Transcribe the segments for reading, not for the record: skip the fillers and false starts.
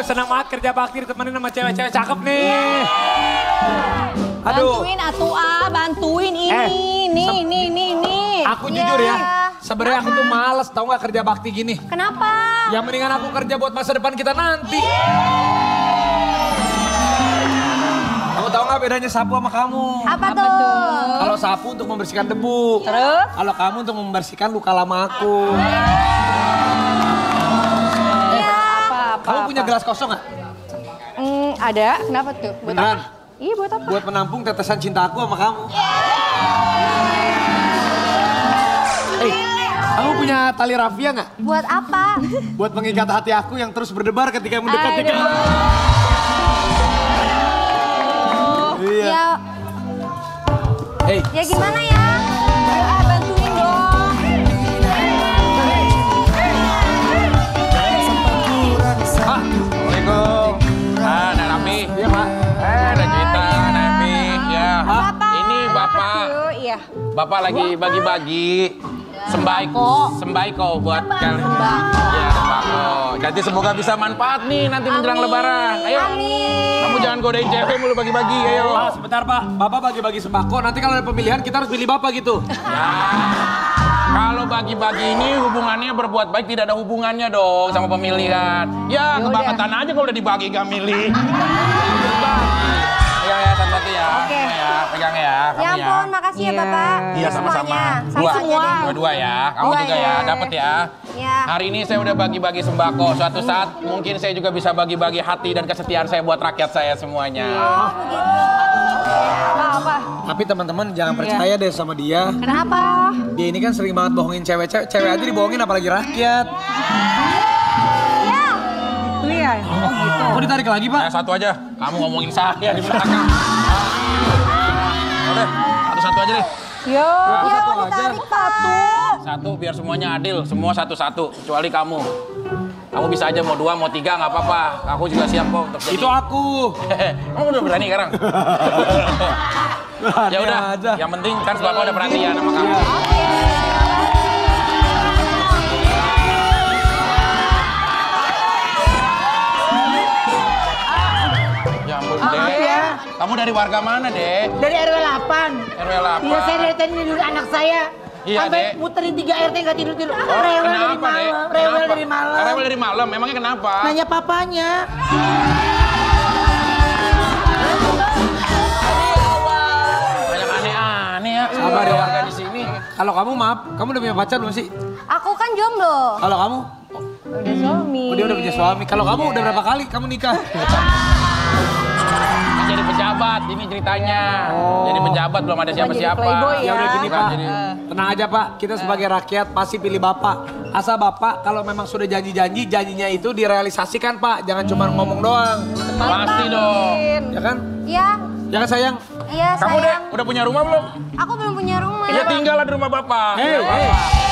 senang banget kerja bakti ditemenin sama cewek-cewek cakep nih. Aduh. Bantuin atuh bantuin ini. Nih. Aku jujur ya, sebenarnya aku tuh males tau gak kerja bakti gini. Kenapa? Ya mendingan aku kerja buat masa depan kita nanti. Kamu tahu nggak bedanya sapu sama kamu? Apa tuh? Kalau sapu untuk membersihkan debu. Terus? Kalau kamu untuk membersihkan luka lama aku. Kamu punya gelas kosong nggak? Ada. Kenapa tuh? Buat Beneran? apa? Iya, buat apa? Buat menampung tetesan cinta aku sama kamu. Kamu punya tali rafia nggak? Buat apa? Buat mengikat hati aku yang terus berdebar ketika mendekati kamu. Iya. Ya. Hey. Ya gimana ya? Ayo bantuin dong. Assalamualaikum. Nek Rapi. Iya, Pak. Ada cerita, Nabi. Ya. Bapak. Ini Bapak. Iya. Bapak lagi bagi-bagi sembako buat kalian. Ya, sembako. Jadi semoga bisa manfaat nih nanti menjelang Lebaran. Ayo. Kamu jangan godain cewek mulu bagi-bagi, ayo. Pak, sebentar Pak. Bapak bagi-bagi sembako. Nanti kalau ada pemilihan kita harus pilih Bapak gitu. Ya. Kalau bagi-bagi ini hubungannya berbuat baik tidak ada hubungannya dong sama pemilihan. Ya, kebangetan aja kalau udah dibagi gak milih. Ya, satu-satu ya. Oke. Ya, pegang ya. Kamu Ya ampun, makasih ya Bapak. Iya, sama-sama. Dua ya. Kamu juga ya, dapat ya. Ya. Hari ini saya udah bagi-bagi sembako. Suatu saat mungkin saya juga bisa bagi-bagi hati dan kesetiaan saya buat rakyat saya semuanya. Oh, begitu. Apa? Tapi teman-teman jangan percaya deh sama dia. Kenapa? Dia ini kan sering banget bohongin cewek-cewek. Cewek aja dibohongin apalagi rakyat. Iya. Oh gitu. Kok ditarik lagi Pak? Satu aja. Kamu ngomongin saya di belakang. Udah, satu-satu aja deh. Yo, satu aja. ditarik satu. Satu biar semuanya adil, semua satu-satu, kecuali kamu. Kamu bisa aja mau 2, mau 3 nggak apa-apa. Aku juga siap kok untuk jadi. Itu aku. Kamu udah berani sekarang? Ya udah, aja. yang penting kan sebab ada perhatian sama kamu. Ya ampun, Dek. Kamu dari warga mana, Dek? Dari RW 8. RW 8. Iya, saya dari tadi tidur anak saya. Iya, sampai Dek. muterin 3 RT nggak tidur-tidur. Oh, Rewel dari kenapa, Dek? malam. Rewel Kenapa? dari malam. Rewel dari malam, memangnya kenapa? Nanya papanya. Banyak aneh-aneh ya. Sabar ya. Warga di sini. Kalau kamu maaf, kamu udah punya pacar belum sih? Aku kan jomblo. Kalau kamu? Udah suami. Oh, dia udah punya suami. Kalau kamu udah berapa kali kamu nikah? Jadi pejabat, ini ceritanya. Jadi pejabat belum ada siapa-siapa. playboy Ya udah gini Pak, Jadi- tenang aja Pak. Kita sebagai rakyat pasti pilih Bapak. Asal Bapak kalau memang sudah janji-janji, janjinya itu direalisasikan Pak. Jangan cuma ngomong doang. Pasti dong. Ya kan? Iya. Ya kan sayang? Iya, Kamu deh, sayang. udah punya rumah belum? Aku belum punya rumah. Ya tinggallah di rumah bapak. Hei, hei.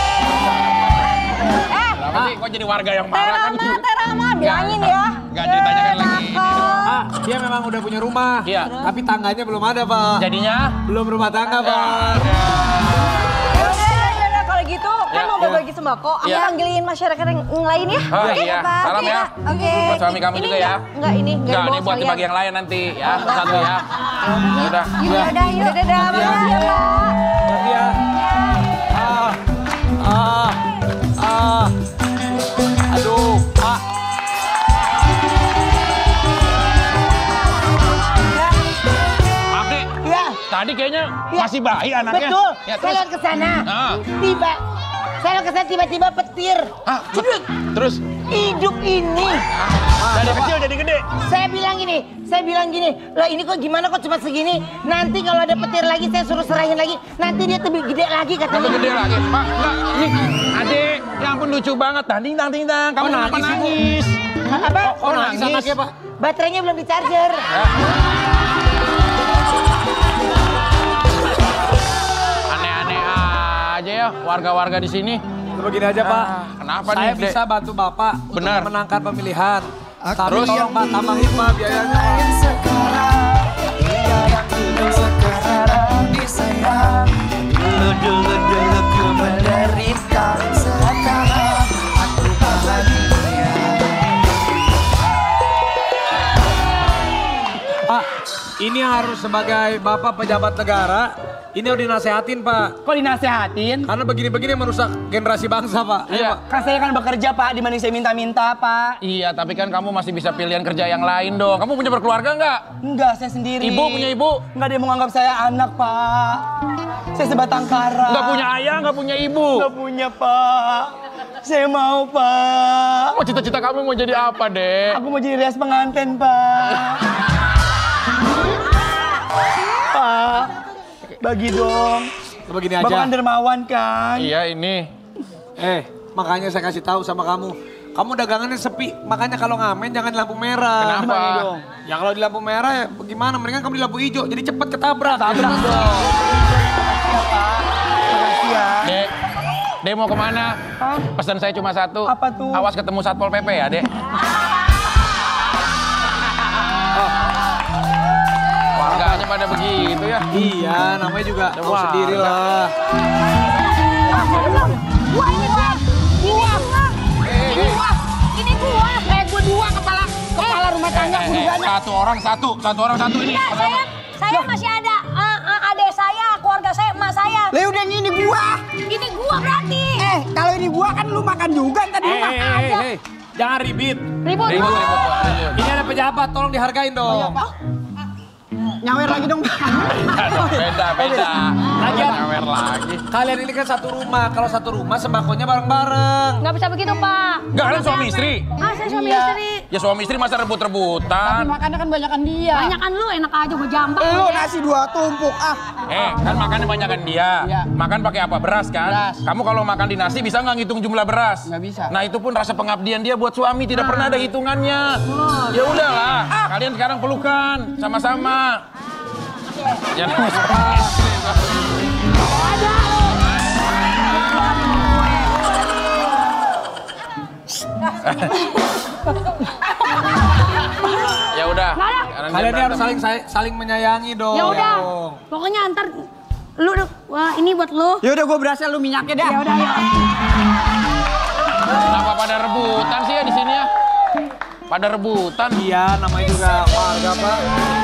Kenapa sih kok jadi warga yang marah kan? Terama, bilangin ya. Enggak ceritanya kan lagi ini dong. Ah, dia memang udah punya rumah. Iya. Tapi tangganya belum ada Pak. Jadinya? Belum rumah tangga Pak. Udah, kalau gitu kan Ya. mau berbagi sembako, aku Ya. panggilin masyarakat yang lain ya. Oh, Oke, iya. Pak. Salam ya. Oke. Buat suami kamu Ini juga ya. Enggak ini Enggak, ini buat dibagi yang lain nanti ya. Satu ya. Udah. Yuk, udah, yuk. Dadah, makasih ya, Pak. Tapi ya. Aduh, Pak. Maaf deh, Iya. tadi kayaknya masih bayi anaknya. Betul. Ya, Saya lihat ke sana. Ah. Saya lihat ke sana tiba-tiba petir. Ah, terus Hidup ini. dari kecil jadi gede. Saya bilang gini, lah ini kok gimana kok cuma segini? Nanti kalau ada petir lagi saya suruh serahin lagi. Nanti dia lebih gede lagi Lebih katanya. gede lagi. Pak, enggak. Ini adek, ya ampun lucu banget. Tanding, kamu kenapa nangis? Apa? Oh, nangis anaknya Pak. Baterainya belum di charger. Aneh-aneh aja ya warga-warga di sini. Begini aja Pak. Kenapa Saya nih, Dek? bisa bantu Bapak Benar. untuk menangkan pemilihan. Tapi Terus? tolong Pak tambahin Pak biayanya Pak. Dulu ku menderita, sekarang aku bahagia. Ini harus sebagai Bapak pejabat negara, ini harus dinasehatin, Pak. Kok dinasehatin? Karena begini-begini merusak generasi bangsa, Pak. Ayo, Iya. Pak. Kan saya kan bekerja, Pak, dibanding saya minta-minta, Pak. Iya, tapi kan kamu masih bisa pilihan kerja yang lain dong. Kamu punya berkeluarga nggak? Enggak, saya sendiri. Ibu punya ibu? Enggak ada yang mau nganggap saya anak, Pak. Saya sebatang kara. Nggak punya ayah, nggak punya ibu. Nggak punya, Pak. Saya mau, Pak. Oh, cita-cita kamu mau jadi apa, Dek? Aku mau jadi rias pengantin, Pak. Pak, bagi dong. Begini Bapak aja. kan dermawan kan? Iya, ini. Makanya saya kasih tahu sama kamu. Kamu dagangannya sepi, makanya kalau ngamen jangan di lampu merah. Kenapa? Gimana dong? Ya kalau di lampu merah ya bagaimana? Mendingan kamu di lampu hijau, jadi cepet ketabrak. Tabrak dong. Makasih ya. Dek, Dek mau kemana? Hah? Pesan saya cuma satu. Apa tuh? Awas ketemu Satpol PP ya, Dek. Warganya pada begitu ya. Iya, namanya juga tahu Wah, sendiri lah. Gua ini gua. Ini gua. Gua dua kepala rumah tangga Satu orang satu ini. Saya masih ada adik saya, keluarga saya, emak saya. Lah udah ini gua. Ini gua berarti. Kalau ini gua kan lu makan juga tadi makan aja. Jangan ribut. Ribut. Ribut. Ini ada pejabat, tolong dihargain dong. Nyawer lagi dong. Beda. Lagian. Nyawer lagi. Kalian ini kan satu rumah, kalau satu rumah sembakonya bareng-bareng. Nggak bisa begitu, Pak. Enggak, kalian suami istri. Saya suami istri. Ya suami istri masa rebut-rebutan. Makannya kan banyakan dia. Banyakan lu, enak aja gua jambak. Lu nasi 2 tumpuk Kan makannya banyakan dia. Iya. Makan pakai apa? Beras kan? Beras. Kamu kalau makan di nasi bisa nggak ngitung jumlah beras? Nggak bisa. Nah itu pun rasa pengabdian dia buat suami tidak pernah ada hitungannya. Ya udahlah, kalian sekarang pelukan sama-sama. Ya, ya udah. Kalian ini harus saling menyayangi dong. Ya udah. Pokoknya antar lu wah ini buat lu. Ya udah gua berhasil lu minyaknya dah. Ya udah ya. Kenapa pada rebutan sih ya di sini ya? Pada rebutan. Iya, namanya juga warga, Pak.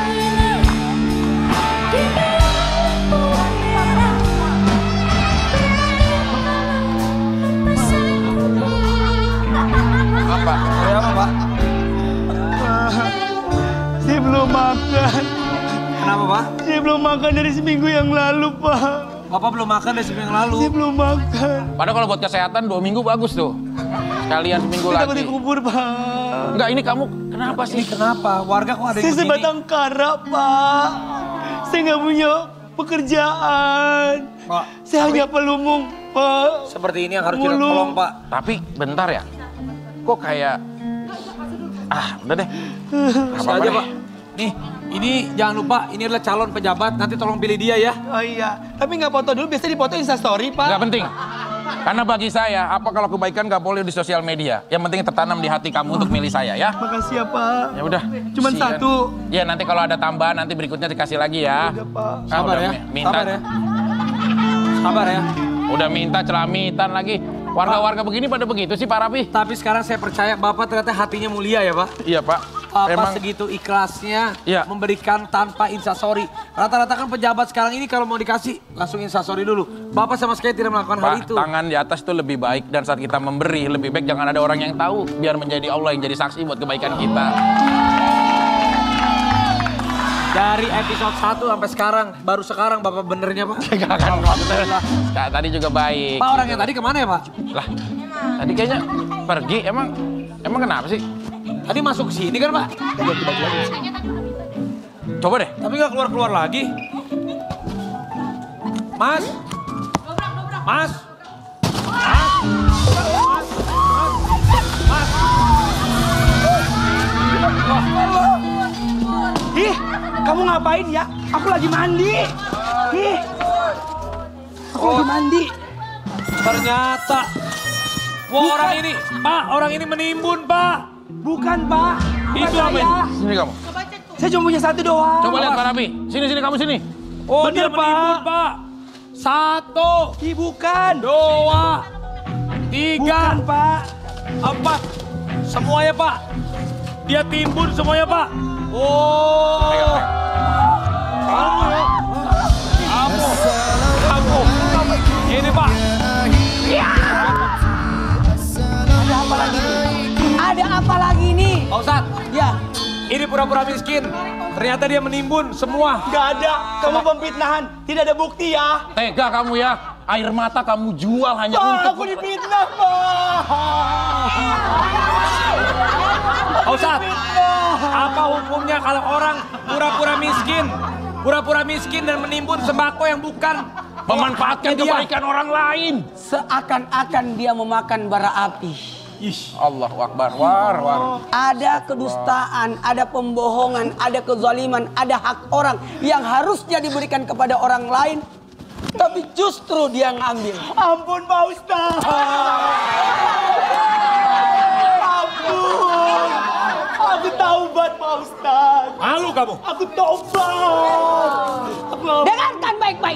Apa? Ya apa, Pak? Saya belum makan. Kenapa, Pak? Saya belum makan dari seminggu yang lalu, Pak. Bapak belum makan dari seminggu yang lalu. Saya belum makan. Padahal kalau buat kesehatan 2 minggu bagus tuh. Sekalian seminggu Saya takut lagi. dikubur, Pak. Enggak, ini kamu kenapa sih? Ini kenapa? Warga kok ada Saya yang begini? sebatang kara, Pak. Saya nggak punya pekerjaan. Pak, Saya hanya pelumung, Pak. seperti ini yang harus kita Mulu. tolong, Pak. Tapi bentar ya. Kok kayak udah deh. Bisa aja, Pak. Nih, ini jangan lupa, ini adalah calon pejabat. Nanti tolong pilih dia ya. Oh iya, tapi nggak foto dulu. Biasanya dipoto Instastory, Pak. Nggak penting. Karena bagi saya, apa kalau kebaikan nggak boleh di sosial media. Yang penting tertanam di hati kamu untuk milih saya ya. Makasih ya, Pak. Ya udah. Cuman kasihan. satu. Ya nanti kalau ada tambahan nanti berikutnya dikasih lagi ya. Udah, Pak. Ah, Sabar udah ya. minta. Sabar ya. Udah minta celamitan lagi. Warga-warga begini pada begitu sih Pak Rapi. Tapi sekarang saya percaya Bapak ternyata hatinya mulia ya, Pak. Iya Pak. Bapak segitu ikhlasnya Iya. memberikan tanpa instastory. Rata-rata kan pejabat sekarang ini kalau mau dikasih langsung instastory dulu. Bapak sama sekali tidak melakukan hal Pak, itu. tangan di atas itu lebih baik dan saat kita memberi lebih baik jangan ada orang yang tahu biar menjadi Allah yang jadi saksi buat kebaikan kita. Dari episode 1 sampai sekarang, baru sekarang Bapak benernya, Pak. Gak akan maksudnya. Tadi juga baik. Pak, orang yang tadi kemana ya, Pak? Lah, tadi kayaknya pergi. Emang kenapa sih? Tadi masuk ke sini kan, Pak? Coba deh. Tapi nggak keluar-keluar lagi. Mas? Mas? Ih, kamu ngapain ya? Aku lagi mandi. Ih, aku lagi mandi. Ternyata. Wah, orang ini. Pak, orang ini menimbun, Pak. Bukan, Pak. Bukan Itu apa saya. ini? Sini kamu. Saya cuma punya satu doang. Coba lihat Pak Rapi. Sini kamu sini. Oh, Bener, dia menimbun, Pak. Pak. 1, Ih, bukan. 2, 3, Bukan, Pak. 4. Semuanya, Pak. Dia timbun semuanya, Pak. Oh. Kamu. Ini Pak. Ada apa lagi? Ada apa lagi nih? Pak Ustadz, Ya, ini pura-pura miskin. Ternyata dia menimbun semua. nggak ada. Kamu pemfitnahan. Tidak ada bukti ya. Tega kamu ya. Air mata kamu jual hanya Pak, untuk... aku difitnah, Pak. Pak Ustadz, apa hukumnya kalau orang pura-pura miskin? Pura-pura miskin dan menimbun sembako yang bukan Memanfaatkan haknya dia. kebaikan orang lain. Seakan-akan dia memakan bara api. Allahu Akbar. War. Ada kedustaan, ada pembohongan, ada kezaliman, ada hak orang yang harusnya diberikan kepada orang lain. Tapi justru dia ngambil. Ampun Pak Ustaz. Ampun. Aku taubat Pak Ustaz. Malu kamu. Aku taubat. Dengarkan baik-baik.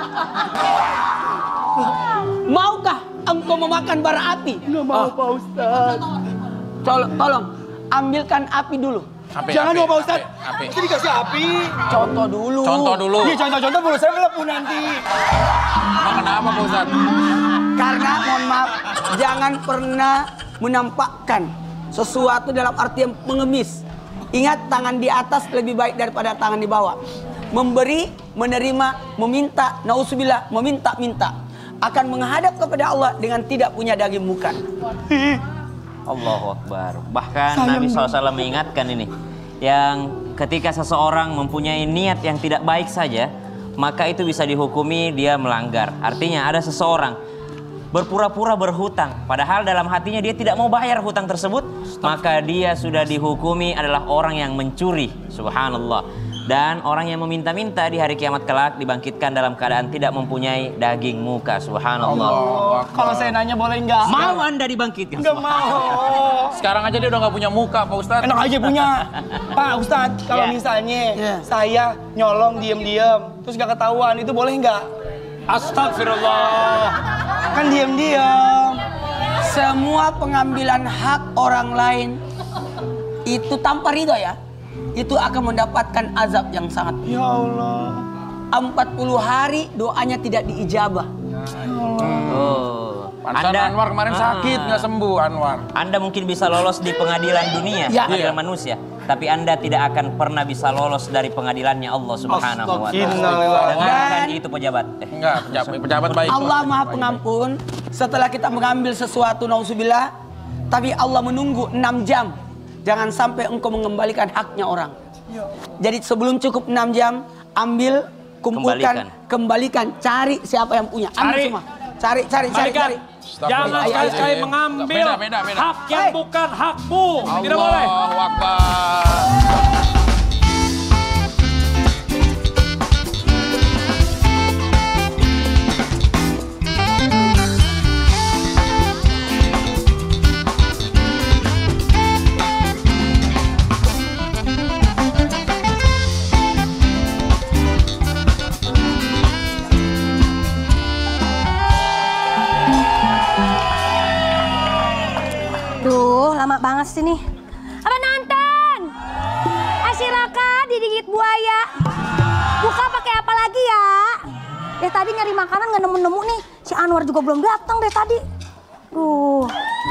Maukah engkau memakan bara api? Nggak mau Pak Ustaz. Tolong, ambilkan api dulu. Jangan dong Pak Ustaz. Itu dikasih api. Contoh dulu. Contoh dulu. Iya, contoh-contoh mulut saya melepuh nanti. Emang kenapa Pak Ustaz? Karena mohon maaf, jangan pernah menampakkan sesuatu dalam arti yang mengemis. Ingat, tangan di atas lebih baik daripada tangan di bawah. Memberi, menerima, meminta, nauzubillah, meminta-minta. Akan menghadap kepada Allah dengan tidak punya daging muka. Allahu Akbar. Bahkan Nabi SAW mengingatkan ini, yang ketika seseorang mempunyai niat yang tidak baik saja, maka itu bisa dihukumi dia melanggar. Artinya ada seseorang berpura-pura berhutang, padahal dalam hatinya dia tidak mau bayar hutang tersebut, maka dia sudah dihukumi adalah orang yang mencuri. Subhanallah. Dan orang yang meminta-minta di hari kiamat kelak dibangkitkan dalam keadaan tidak mempunyai daging muka. Subhanallah. Kalau saya nanya boleh nggak? Mau Anda dibangkitkan? Nggak mau. Sekarang aja dia udah nggak punya muka Pak Ustaz. Enak aja punya. Pak Ustadz, kalau misalnya saya nyolong diem-diem, terus gak ketahuan, itu boleh nggak? Astagfirullah. Kan diem-diem. Semua pengambilan hak orang lain itu tanpa ridho ya, itu akan mendapatkan azab yang sangat. Ya Allah. 40 hari doanya tidak diijabah. Oh. Pantesan Anwar kemarin sakit nggak sembuh Anwar. Anda mungkin bisa lolos di pengadilan dunia, Ya. pengadilan manusia, tapi Anda tidak akan pernah bisa lolos dari pengadilannya Allah Subhanahu wa taala. Dengarkan itu pejabat. Enggak, pejabat baik. Allah Maha Pengampun. Setelah kita mengambil sesuatu, nauzubillah, tapi Allah menunggu 6 jam. Jangan sampai engkau mengembalikan haknya orang. Jadi sebelum cukup 6 jam, ambil, kumpulkan, kembalikan, cari siapa yang punya. Ambil Cari. semua. Cari. Jangan sekali-sekali mengambil Beda. hak yang bukan hakmu. Tidak boleh. Allahu Akbar. Duh, lama banget sih nih. Apa nonton? Si Raka digigit buaya. Buka pakai apa lagi ya? Dari tadi nyari makanan nggak nemu-nemu nih. Si Anwar juga belum datang dari tadi. Duh.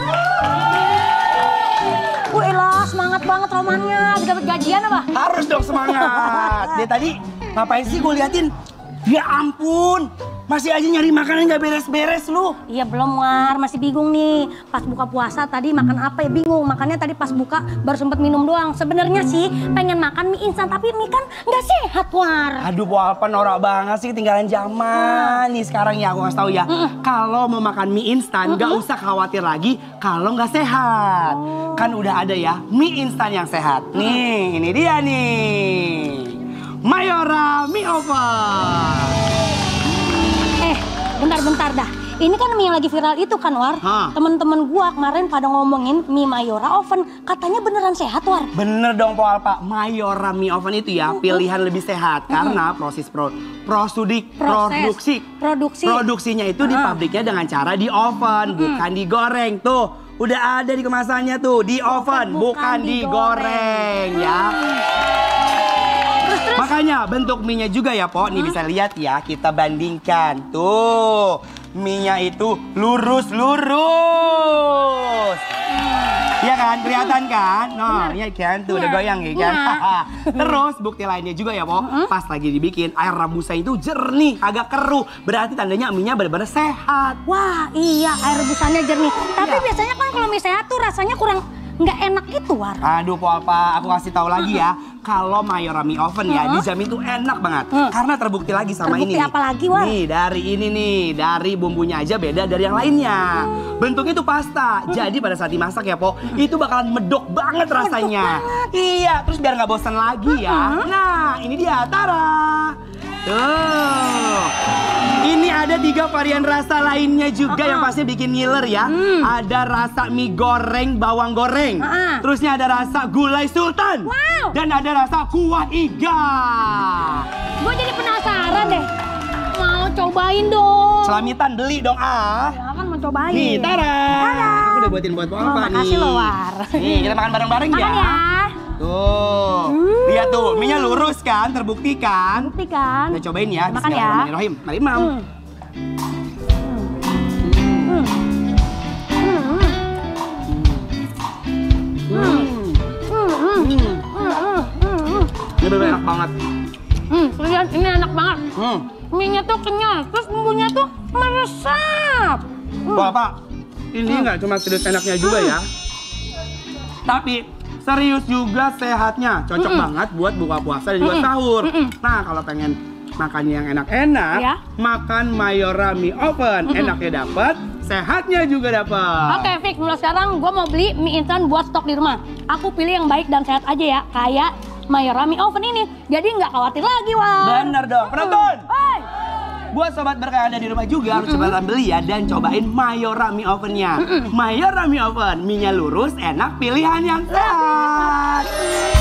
Elah, semangat banget romannya. Udah dapet gajian apa? Harus dong semangat. Dia tadi ngapain sih gue liatin? Ya ampun, masih aja nyari makanan gak beres-beres lu. Iya belum War, masih bingung nih. Pas buka puasa tadi makan apa ya bingung. Makanya tadi pas buka baru sempet minum doang. Sebenarnya sih pengen makan mie instan tapi mie kan nggak sehat War. Aduh, Bu Alpa norak banget sih ketinggalan zaman. Nih sekarang ya aku kasih tahu ya. Kalau mau makan mie instan gak usah khawatir lagi kalau nggak sehat. Kan udah ada ya mie instan yang sehat. Nih, ini dia nih. Mayora Mie Oven. Bentar dah. Ini kan mie yang lagi viral itu kan War. Temen-temen gua kemarin pada ngomongin mie Mayora Oven. Katanya beneran sehat War. Bener dong Po Alpa, Mayora Mie Oven itu ya pilihan lebih sehat. Karena produksinya itu di pabriknya dengan cara di oven, bukan digoreng. Tuh, udah ada di kemasannya tuh, di oven, bukan digoreng ya. Makanya bentuk mie-nya juga ya, Po. Nih bisa lihat ya, kita bandingkan. Tuh, mie-nya itu lurus-lurus. Iya kan, kelihatan kan? Nah, iya kan, tuh udah goyang ya kan? Terus bukti lainnya juga ya, Po. Pas lagi dibikin, air rebusnya itu jernih, agak keruh. Berarti tandanya mie-nya benar-benar sehat. Wah, iya air rebusannya jernih. Tapi biasanya kan kalau mie sehat tuh rasanya kurang nggak enak gitu, War. Aduh, Po, apa? Aku kasih tahu lagi ya. Kalau Mayora Mie Oven ya, dijamin tuh enak banget. Karena terbukti lagi sama Terbukti ini nih. apa lagi, War? Nih, dari ini nih, dari bumbunya aja beda dari yang lainnya. Bentuknya itu pasta. Jadi pada saat dimasak ya, Po, itu bakalan medok banget rasanya. Iya, terus biar nggak bosan lagi ya. Nah, ini dia, tara. Tuh. Ini ada 3 varian rasa lainnya juga yang pasti bikin ngiler ya. Ada rasa mie goreng bawang goreng. Terusnya ada rasa gulai sultan. Wow. Dan ada rasa kuah iga. Gue jadi penasaran deh. Mau cobain dong. Selamitan beli dong ah. Ya kan mau cobain. Nih, tara. Tara. Aku udah buatin buat Papa nih. Makasih loh, War. Nih, kita makan bareng-bareng ya. Makan ya. Tuh. Lihat tuh, mie-nya lurus kan, terbukti kan. Bukti kan. Kita cobain ya. Makan ya. Bismillahirrahmanirrahim. Mari, Mam. Ini bener enak banget. Lihat ini enak banget. Mie-nya tuh kenyal, terus bumbunya tuh meresap. Bapak, ini nggak cuma serius enaknya juga ya. Tapi serius juga sehatnya. Cocok banget buat buka puasa dan juga sahur. Nah, kalau pengen makan yang enak-enak, Ya. makan Mayora Mie Oven. Enaknya dapat, sehatnya juga dapat. Oke, Fik, mulai sekarang gue mau beli mie instan buat stok di rumah. Aku pilih yang baik dan sehat aja ya, kayak Mayora Mie Oven ini. Jadi nggak khawatir lagi, War. Bener dong, penonton. Hai. Buat sobat berkah ada di rumah juga harus cepetan beli ya dan cobain Mayora Mie Oven-nya. Mayora Mie Oven, mie-nya lurus, enak, pilihan yang sehat.